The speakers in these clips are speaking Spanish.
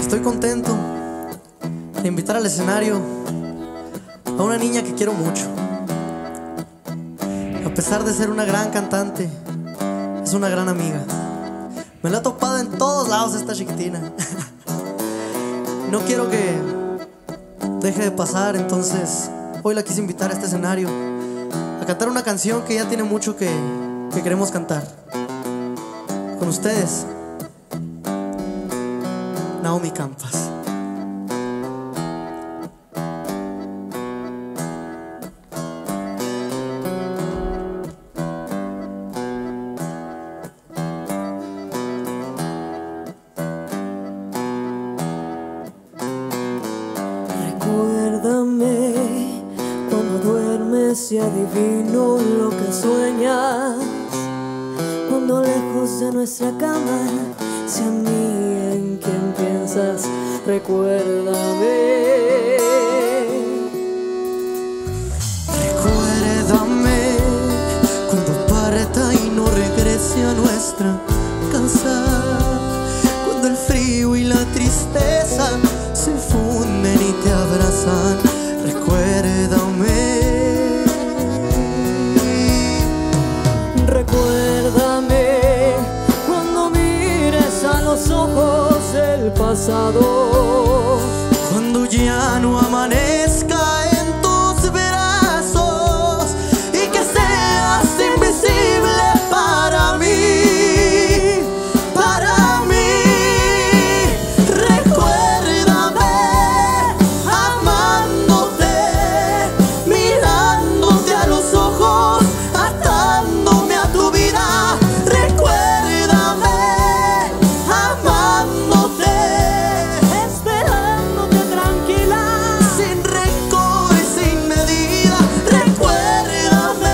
Estoy contento de invitar al escenario a una niña que quiero mucho. A pesar de ser una gran cantante, es una gran amiga. Me la he topado en todos lados esta chiquitina. No quiero que deje de pasar, entonces hoy la quise invitar a este escenario a cantar una canción que ya tiene mucho que queremos cantar. Con ustedes, Naomi Campas. Recuérdame cuando duermes y adivino lo que sueñas, cuando lejos de nuestra cama sea a mí en quien piensas. Recuérdame. Recuérdame cuando parta y no regrese a nuestra casa, cuando el frío y la tristeza se funden y te abrazan. Recuérdame. Recuérdame cuando mires a los ojos del pasado, Cuando ya no amanezca en tus brazos y que seas invisible para mí, para mí. Recuérdame amándote, mirándote a los ojos, atándome a tu vida. Recuérdame amándote, esperándote tranquila, sin rencor y sin medida. Recuérdame,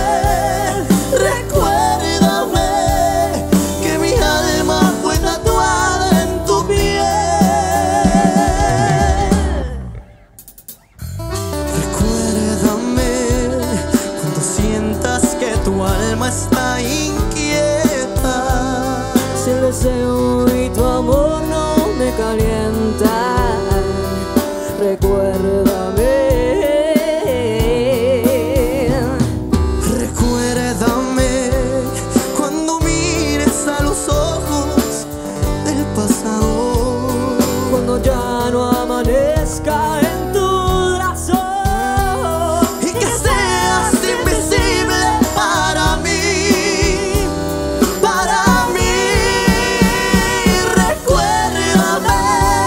recuérdame que mi alma fue tatuada en tu piel. Recuérdame cuando sientas que tu alma está inquieta, si el deseo y tu amor no me calientan. Recuérdame. recuérdame cuando mires a los ojos del pasado, Cuando ya no amanezca en tu brazo y que seas invisible para mí, para mí. Recuérdame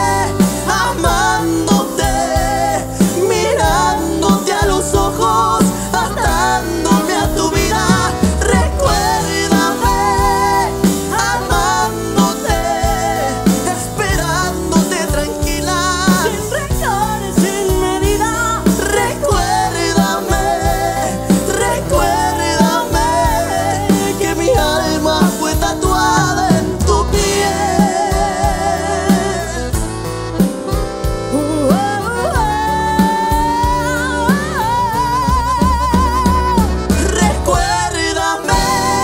amándote, mirándote a los ojos, atándome a tu vida. Recuérdame amándote, esperándote tranquila, sin rencores, sin medida. Recuérdame, recuérdame que mi alma fue tatuada en tu piel. Recuérdame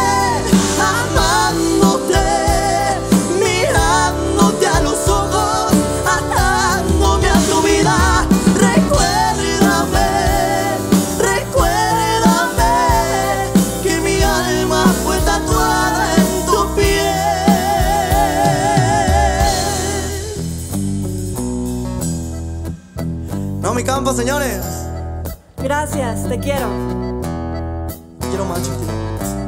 amándote, mirándote a los ojos, atándome a tu vida. Recuérdame, recuérdame que mi alma fue tatuada en tu piel. Naomi Campas, señores. Gracias, te quiero. Quiero más, chiquitito.